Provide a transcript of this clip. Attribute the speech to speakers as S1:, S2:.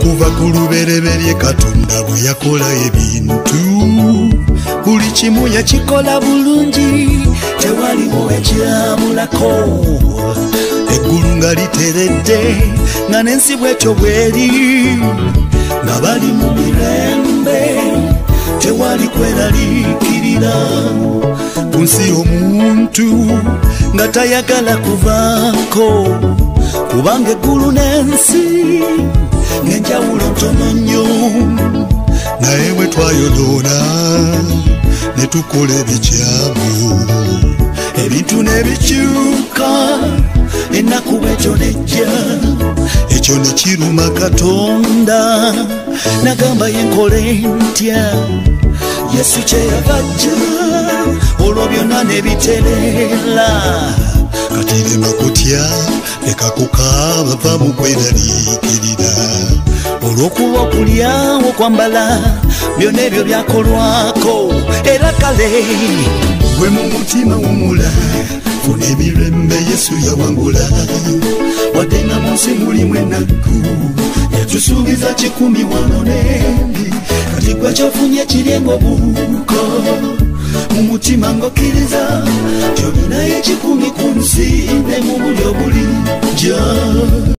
S1: okuva ku lubereberye Katonda bwe yakola ebintu buli kimu yakikola bulungi tewaliwo ekirabulako eggulu nga literedde nga n'ensi bwetyo bweri nga bali mu mirembe tewali kweraliikirira ku nsi omuntu nga tayagala kuvaako kubanga eggulu n'ensi ng'enjawulo ntono nnyo naye bwe twayonoona ne tukola ebikyamu ebintu ne bikyuka ennaku bwetyo nejja ekyo ne kiruma Katonda nagamba yenkole ntya Yesu kyeyava ajja olwo byonna ne bitereera kati lema kutya leka kukaaba va mu kweraliikirira olw'okuba okulyawo kwambala byonna ebyo byakolwako era kale gwe mu mutima wumula funa emirembe Yesu yawangula wadde nga mu nsi mulimu ennaku yatusuubiza 100 kati gwe kyofunye kiryenga obuuko mu mutima ng'okkiriza kyolinayo 10 ku nsi ne mu buli obulijja